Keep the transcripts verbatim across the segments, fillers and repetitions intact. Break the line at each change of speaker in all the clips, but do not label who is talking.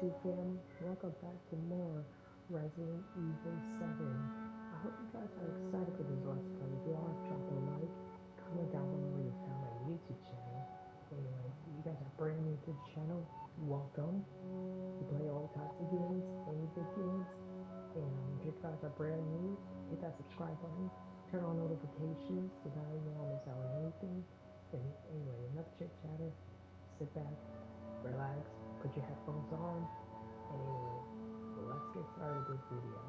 YouTube fam, welcome back to more Resident Evil seven. I hope you guys are excited for this let's play. If you are, drop a like, comment down below where you found my YouTube channel. Anyway, if you guys are brand new to the channel, welcome. We play all types of games, any big games, and if you guys are brand new, hit that subscribe button, turn on notifications so that you won't miss out on anything. And anyway, enough chit chatter, sit back, relax, put your headphones on, and anyway, so let's get started with this video.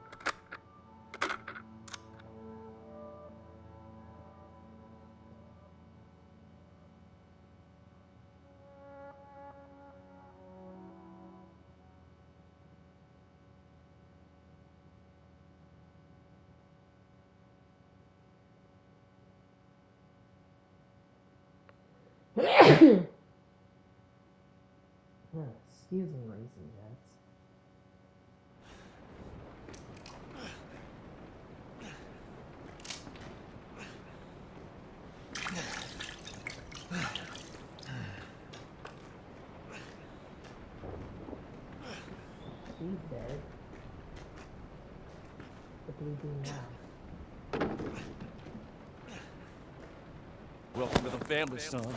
Excuse me, Raisin Jets. He's dead. What do we do now?
Welcome to the family, son.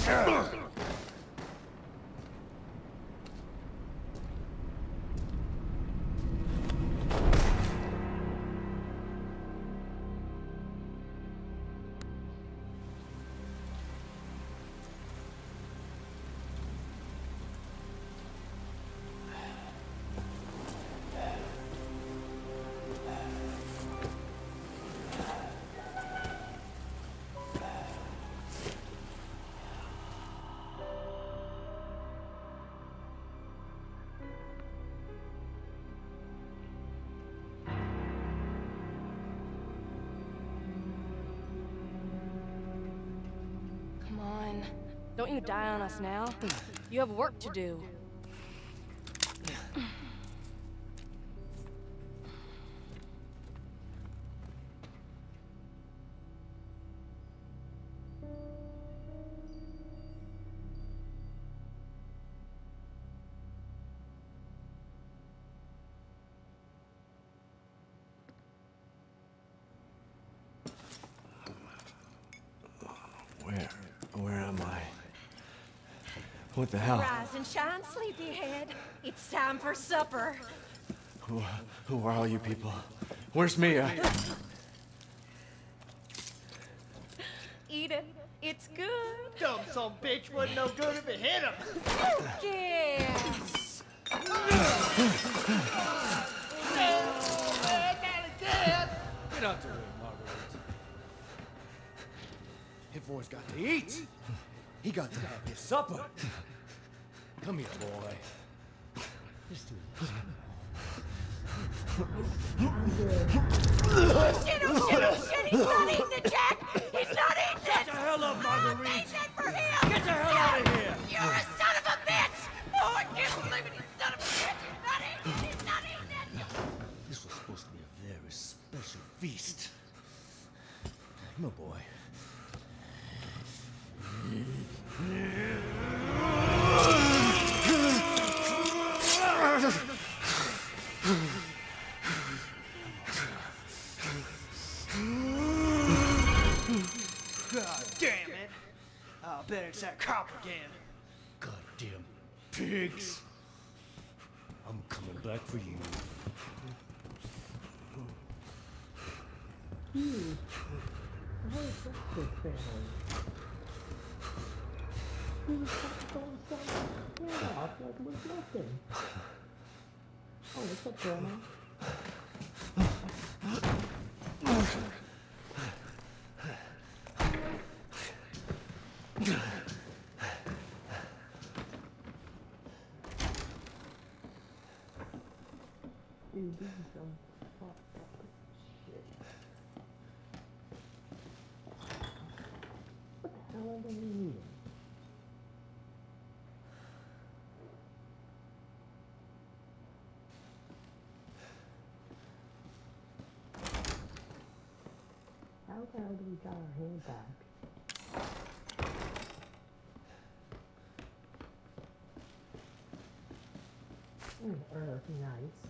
Don't you die on us now. You have work to do.
Where? Where am I? What the hell?
Rise and shine, sleepyhead. It's time for supper.
Who, who are all you people? Where's Mia?
Eat it. It's good.
Dumb some bitch wasn't no good if it hit him.
Yes.
Get out the way, Marguerite. His boy's got to eat. He got to have his supper. Come here, boy. Just do this.
Oh shit, oh shit, oh shit, he's not eating it, Jack! He's not eating it!
Get the hell up, Marguerite!
I made that for him!
Get the hell out of here!
You're a son of a bitch! Oh, I can't believe it, you son of a bitch! He's not eating it! He's not eating it!
This was supposed to be a very special feast. Come on, boy. God damn it! I'll bet it's that cop again. Goddamn pigs! I'm coming back for you.
Dude, how is that good family? He was going to some head off like it was nothing. Oh, what's up, Grandma? Dude, this is some fucked up shit. What the hell are they eating? How the hell do we got our hand back? Mm, earth, nice.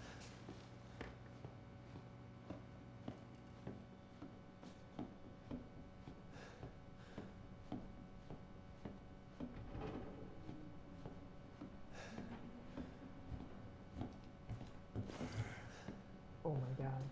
Oh my god.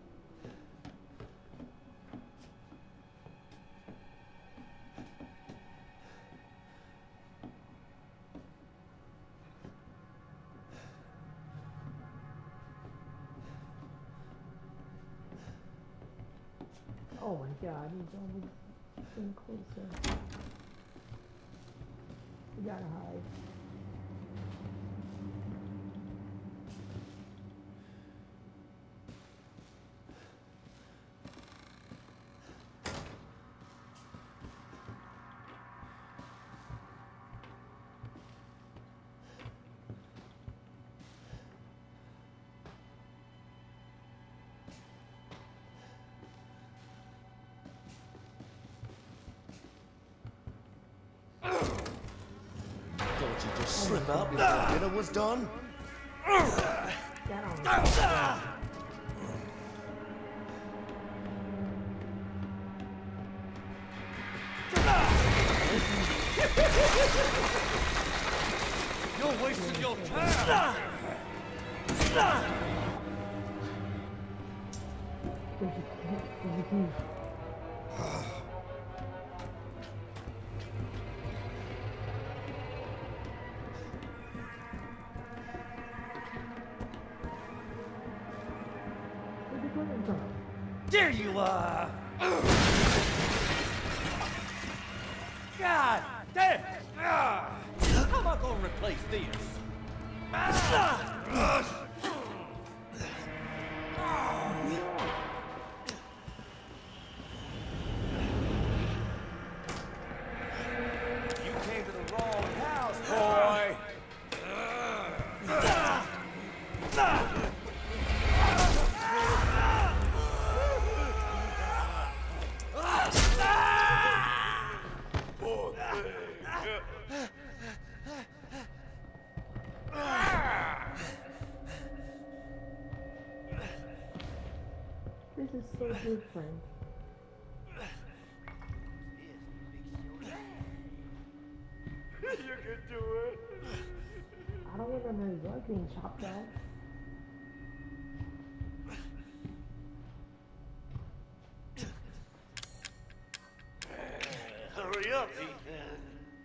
Oh my god, he's almost getting closer. We gotta hide.
Don't you just slip out before dinner was done?
Get on.
You're wasting your time!
There's a key. There's a key. Where'd you put him from?
There you are! God damn! How am I gonna replace this? You came to the wrong house, boy!
This is so different.
You can do it!
I don't remember his leg being chopped off.
Hurry up, Ethan.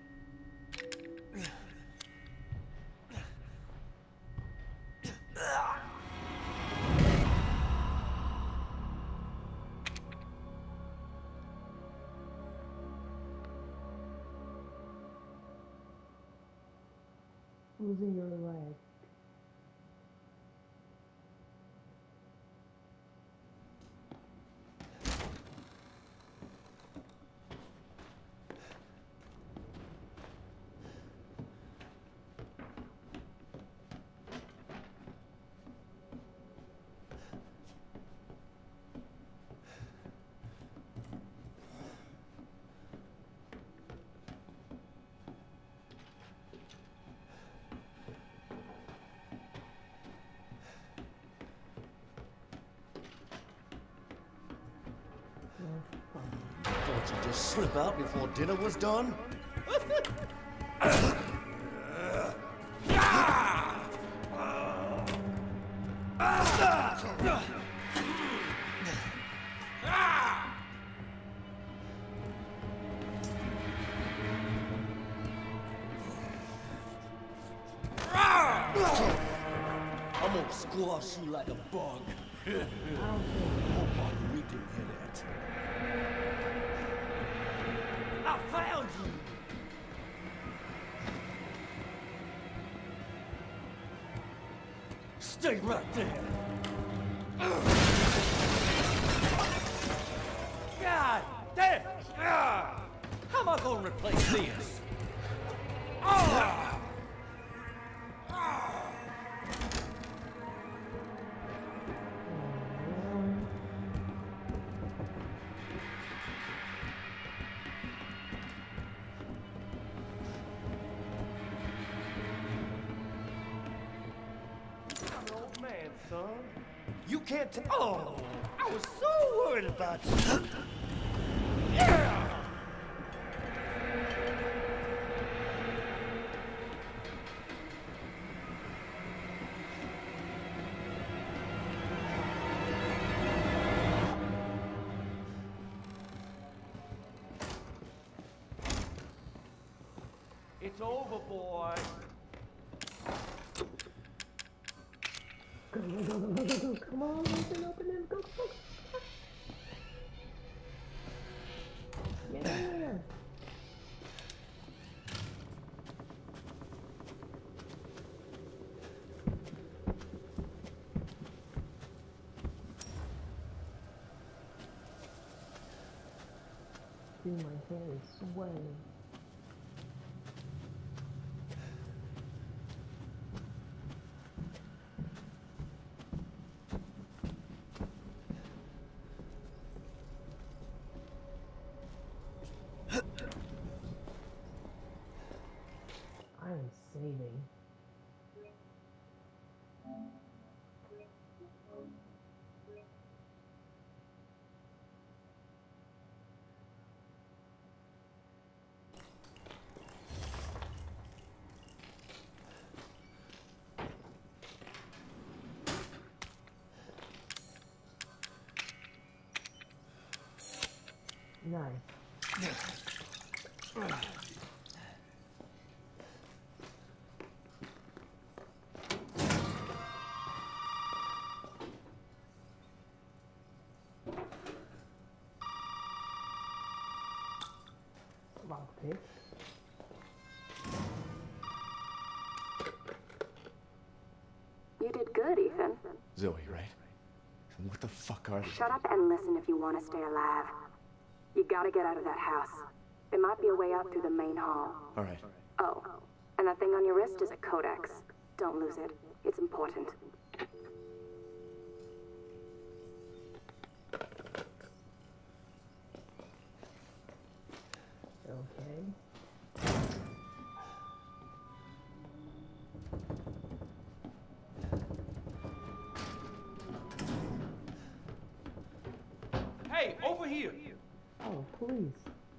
Losing your leg.
Don't you just slip out before dinner was done? I'm gonna squash you like a bug. Hope I'm reaping in it. I found you! Stay right there! God damn! Ah! How am I gonna replace this? Ah! You can't t- Oh, I was so worried about you. Yeah! It's over, boy.
Go, go, go, go, go, go, go. Come on, open, open it. Go, go, go. Yeah. See, my hair is swaying. I am saving. Nice. Lockpick.
You did good, Ethan.
Zoe, right? And what the fuck are they?
Shut up and listen if you want to stay alive. You gotta get out of that house. There might be a way out through the main hall.
All right.
Oh, and that thing on your wrist is a codex. Don't lose it. It's important.
Okay.
Hey, over here.
Oh, please.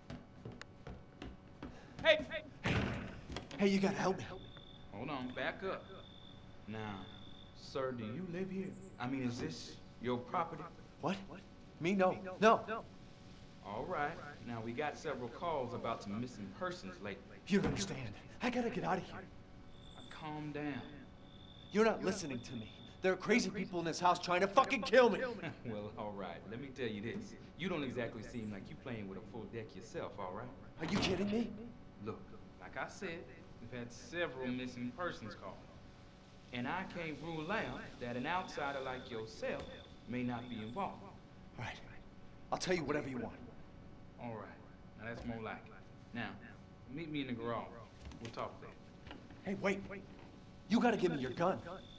Hey, hey.
Hey, you gotta help me.
Hold on, back up. Now, sir, do you live here? I mean, is this your property?
What? Me? No. No.
All right. Now, we got several calls about some missing persons lately.
You don't understand. I gotta get out of here.
Calm down.
You're not listening to me. There are crazy people in this house trying to fucking kill me.
Well, all right. Let me tell you this. You don't exactly seem like you playing with a full deck yourself, all right?
Are you kidding me?
Look, like I said, we've had several missing persons calls. And I can't rule out that an outsider like yourself may not be involved.
All right. I'll tell you whatever you want.
All right. Now, that's more like it. Now, meet me in the garage. We'll talk there.
Hey, wait. You gotta give me your gun.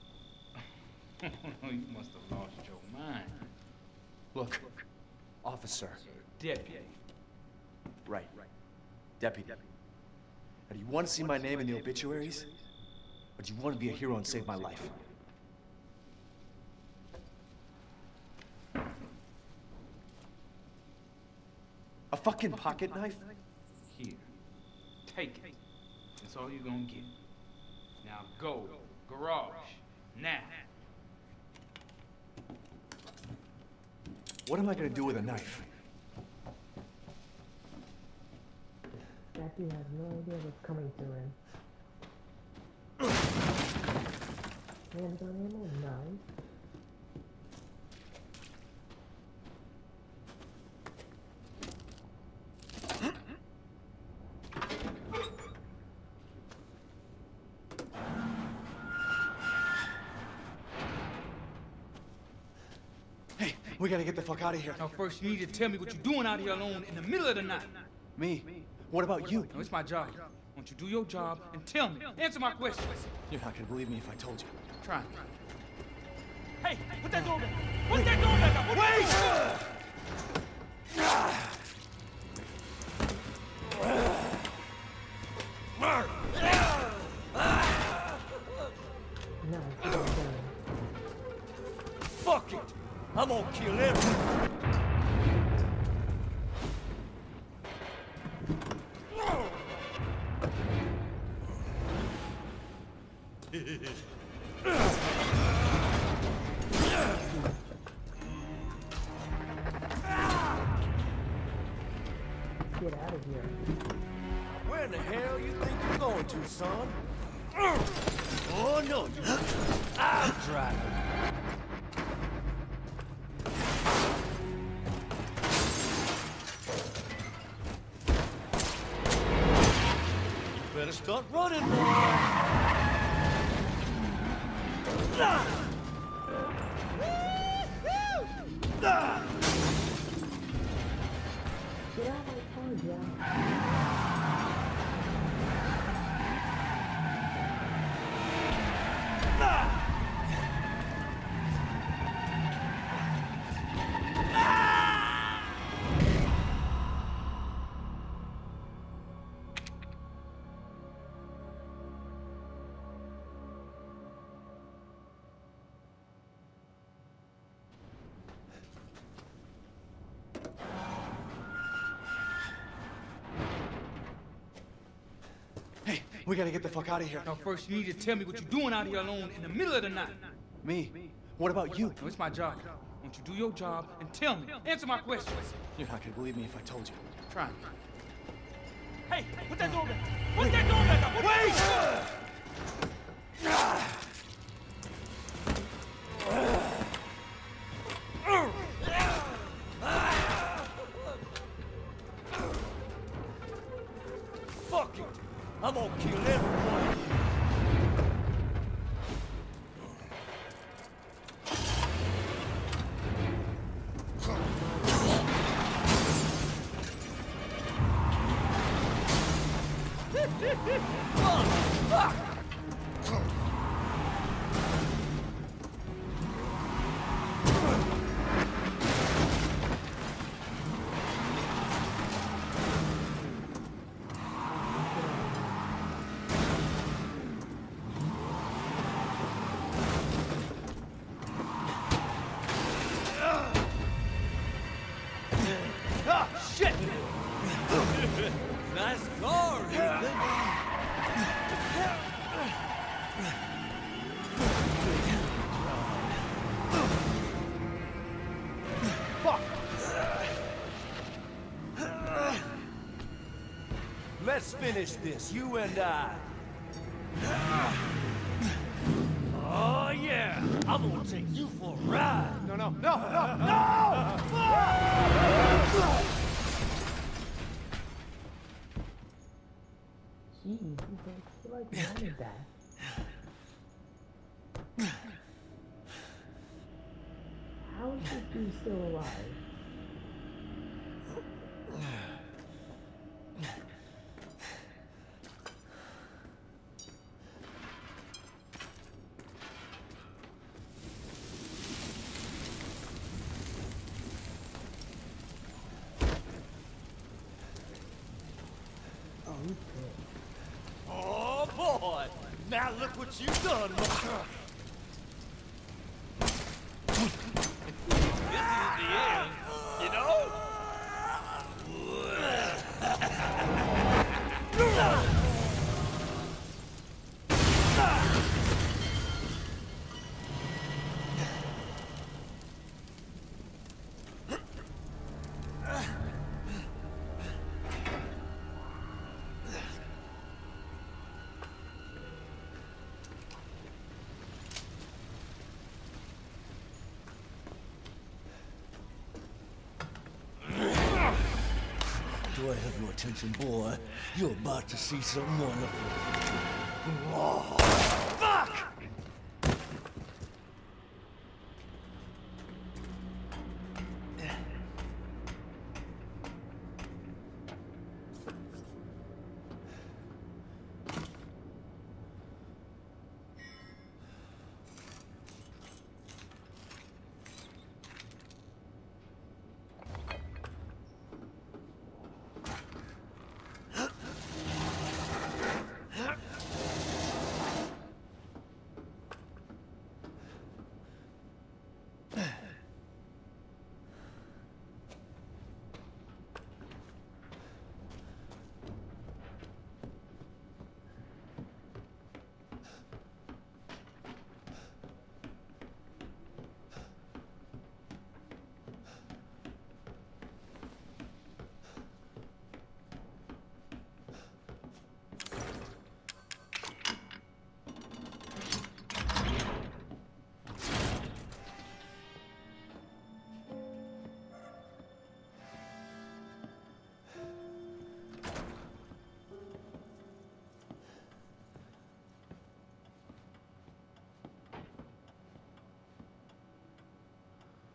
You must have lost your mind.
Look, officer.
Deputy.
Right. Deputy. Now, do you want to see my name in the obituaries? Or do you want to be a hero and save my life? A fucking pocket knife?
Here. Take it. That's all you're gonna get. Now go. Garage. Now.
What am I gonna do with a knife?
Jackie has no idea what's coming to him. Handgun ammo? Nice.
Hey, we gotta get the fuck out of here.
Now first you need to tell me what you're doing out here alone in the middle of the night.
Me? What about you?
No, it's my job. Why don't you do your job and tell me? Answer my questions.
You're not gonna believe me if I told you.
Try me.
Hey, put that door back. Put that door back up. Wait!
Nice. Well done.
Fuck it! I'm gonna kill everyone!
Get out of here.
Where in the hell you think you're going to, son? Oh, no, you I'm driving. You better start running, boy.
Get out of my car, Jack.
Hey, we gotta get the fuck out of here.
Now, first, you need to tell me what you're doing out here alone in the middle of the night.
Me? What about you?
No, it's my job. Won't you do your job and tell me? Answer my questions.
You're not gonna believe me if I told you.
Try me. Hey, put that door back. Put that door back up. Put
Wait!
that
Fuck it! I'm gonna kill everyone! Ah, shit! Nice car, Ethan. Fuck! Let's finish this, you and I. Oh, yeah! I'm gonna take you for a ride!
No, no, no, no, no!
Jeez, you don't feel like wanted that. How is this dude still alive? Oh, he's dead.
Oh, boy! Now look what you've done, Mother. This is the end, you know? Do I have your attention, boy? You're about to see something wonderful. Oh, fuck!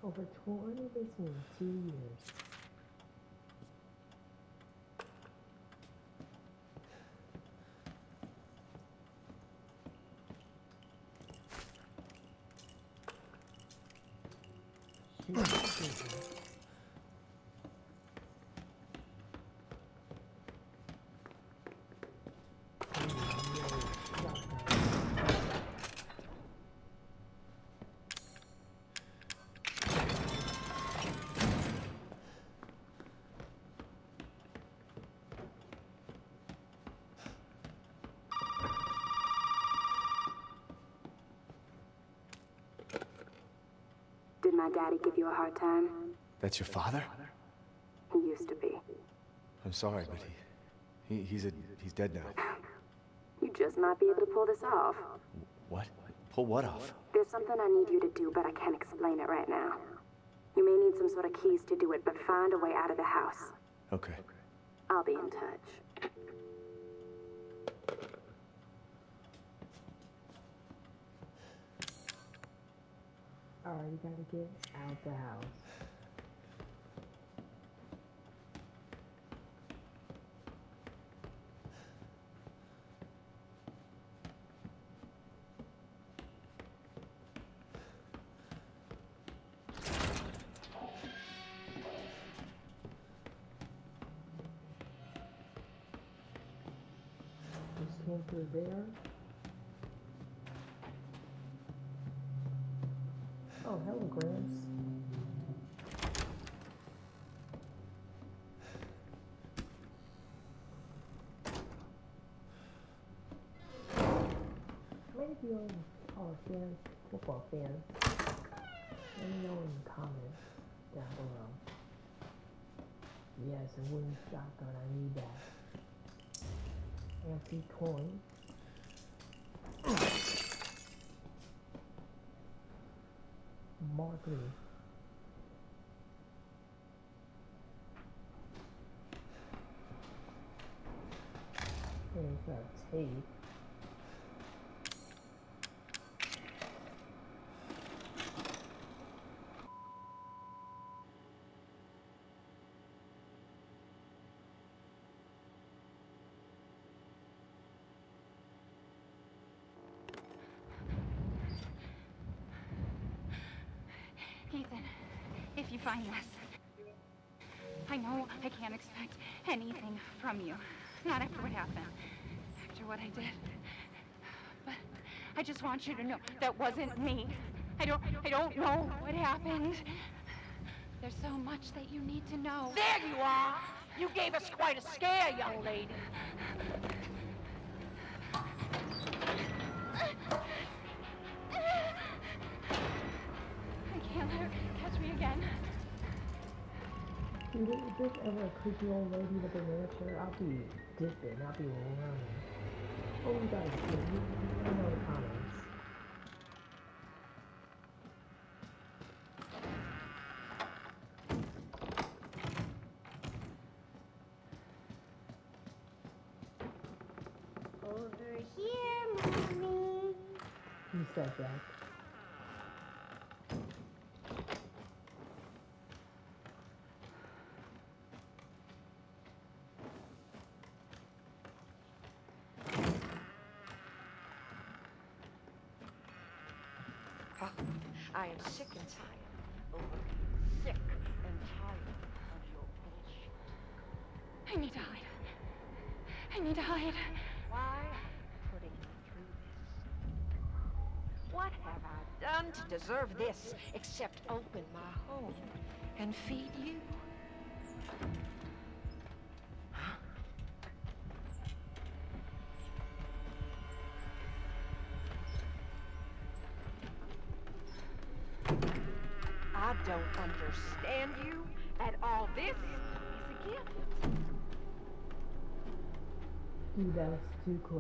Over twenty missing in two years. Shoot,
Did my daddy give you a hard time?
That's your father?
He used to be.
I'm sorry, but he, he he's a he's dead now.
You just might be able to pull this off.
What? Pull what off?
There's something I need you to do, but I can't explain it right now. You may need some sort of keys to do it, but find a way out of the house.
Okay.
I'll be in touch.
Alright, you gotta get out the house. Just came through there. Oh, hello, Gramps. Maybe you're all fans, football fans. Let me know in the comments down below. Yes, a wooden shotgun, I need that. Antique coin. Markley. There's that tape.
Ethan, if you find this, I know I can't expect anything from you. Not after what happened, after what I did. But I just want you to know that wasn't me. I don't, I don't know what happened. There's so much that you need to know.
There you are! You gave us quite a scare, young lady.
I can't let her catch me again.
Dude, if there's ever a creepy old lady with a wheelchair, I'll be dipping, I'll be running. What do you guys think? Let me know in the comments.
Over here, Mommy.
You said that.
I am sick and tired. Over sick and tired of your bullshit.
I need to hide. I need to hide.
Why are you putting me through this? What have I done to deserve this except open my home and feed you? I don't understand you at all. This is a gift.
Dude, that was too close.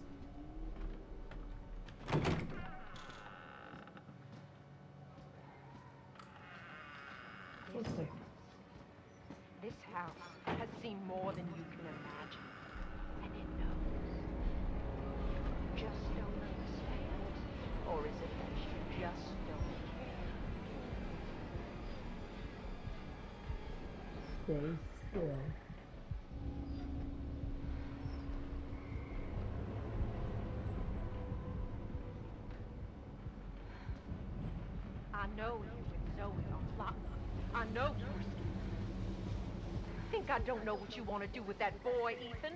What's
This,
that?
this house has seen more than you can imagine. And it knows. You just don't understand. Or is it that you just don't care?
Stay still.
I know you and Zoe are plotting. I know you're scared. Think I don't know what you want to do with that boy, Ethan?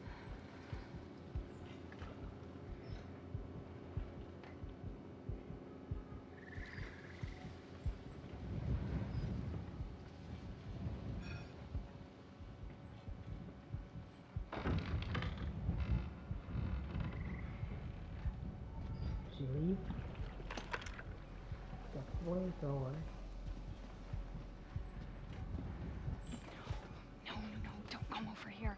She leaves the flamethrower.
No, no, don't come over here.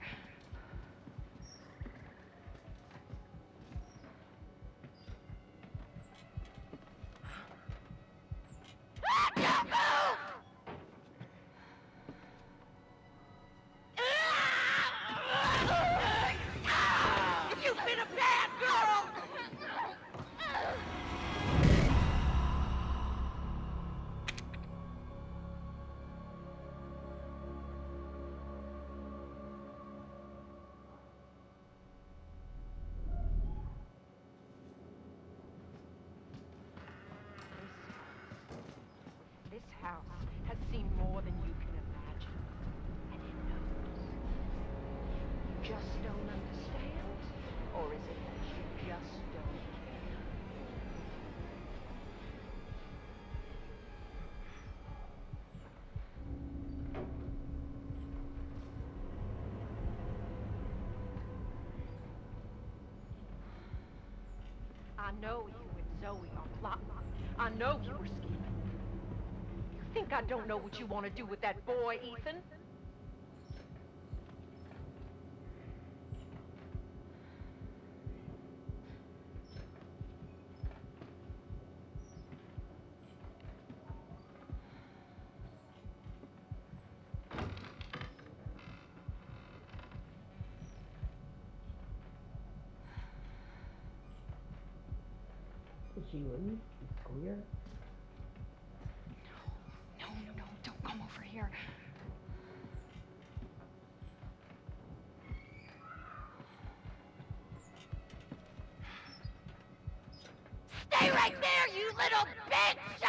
You've been a bad girl! This house has seen more than you can imagine, and it knows. You just don't understand, or is it that you just don't care? I know you and Zoe are plotting. I know you were scheming. You think I don't know what you want to do with that boy, Ethan?
Did she leave? It's clear.
No, no, don't come over here.
Stay right there, you little bitch!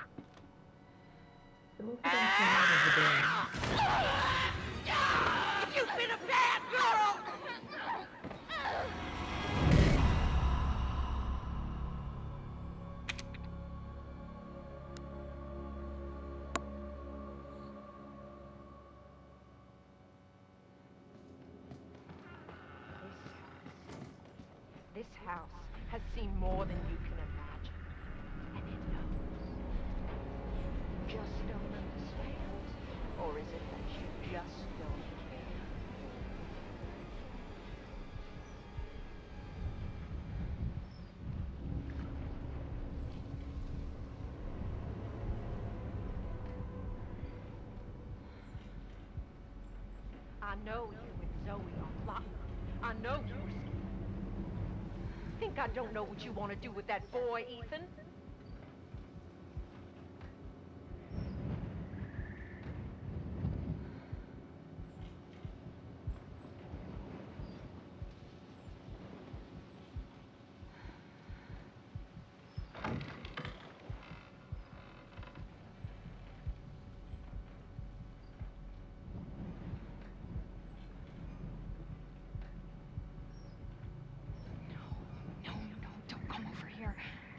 It looks like I'm out of the door.
You've been a bad girl! This house has seen more than you can imagine, and it knows. You just don't understand, or is it that you just don't care? I know you and Zoe are plotting. I know you were scheming. Think I don't know what you want to do with that boy, Ethan?
No, no, don't come over here.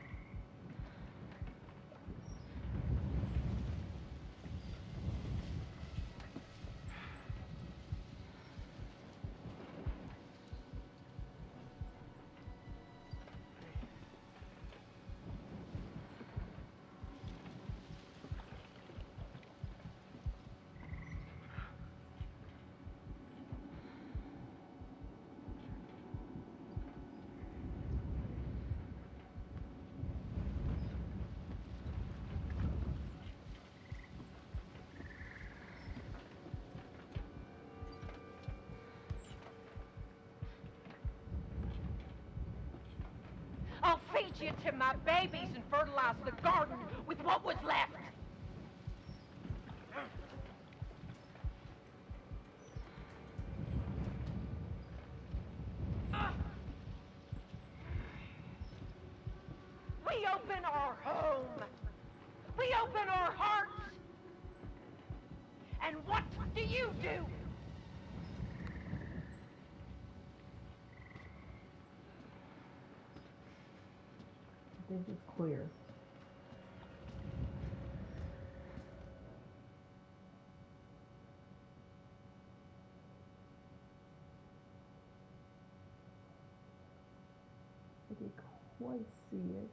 I'll feed you to my babies and fertilize the garden with what was left. open our home. We open our hearts. And what do you do?
I think it's clear. I can quite see it.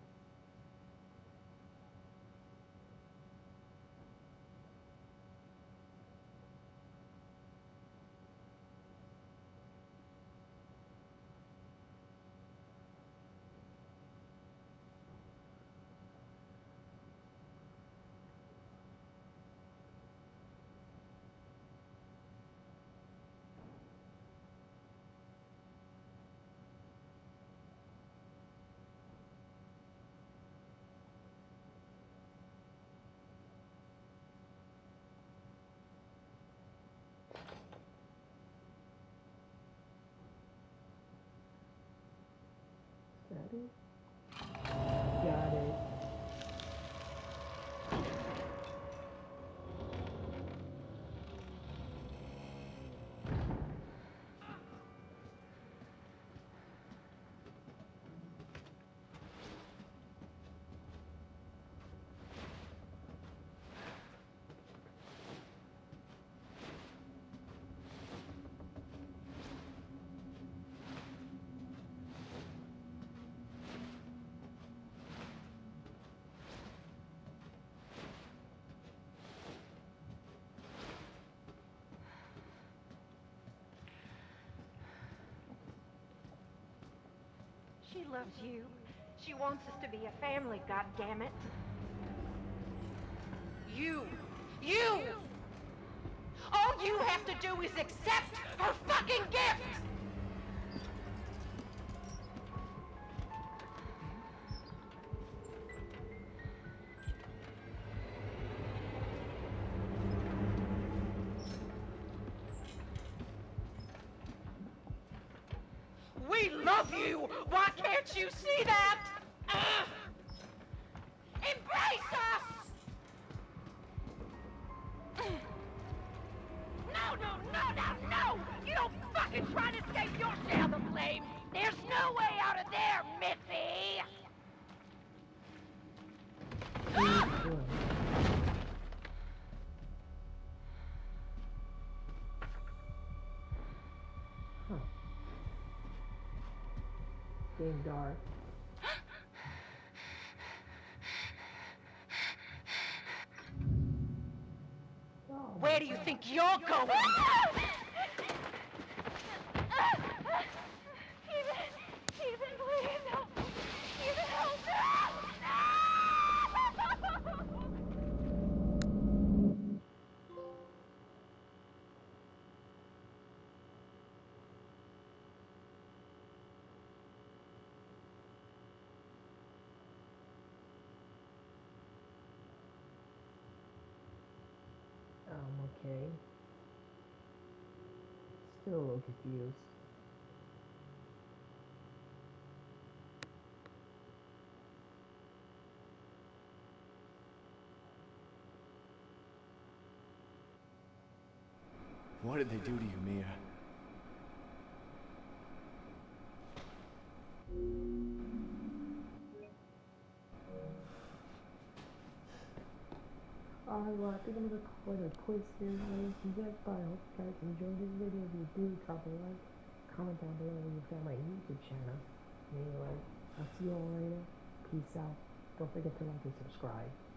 Got it? Got it.
She loves you. She wants us to be a family, goddammit. You! You! All you have to do is accept her fucking gift! We love you! Why can't you see that? Uh, embrace us! No, no, no, no, no! You don't fucking try to escape your share of the flames! There's no way out of there, Missy! Ah!
Huh. Getting dark. Oh,
Where do you think you're going? Ethan, Ethan, please help me. Ethan, help me.
Um, okay. Still a little confused.
What did they do to you, Mia?
Alright, well, I think I'm gonna call it a quiz here, ladies and gentlemen. I hope you guys enjoyed this video. If you do, drop a like, comment down below when you found my YouTube channel. Anyway, I'll see you all later. Peace out. Don't forget to like and subscribe.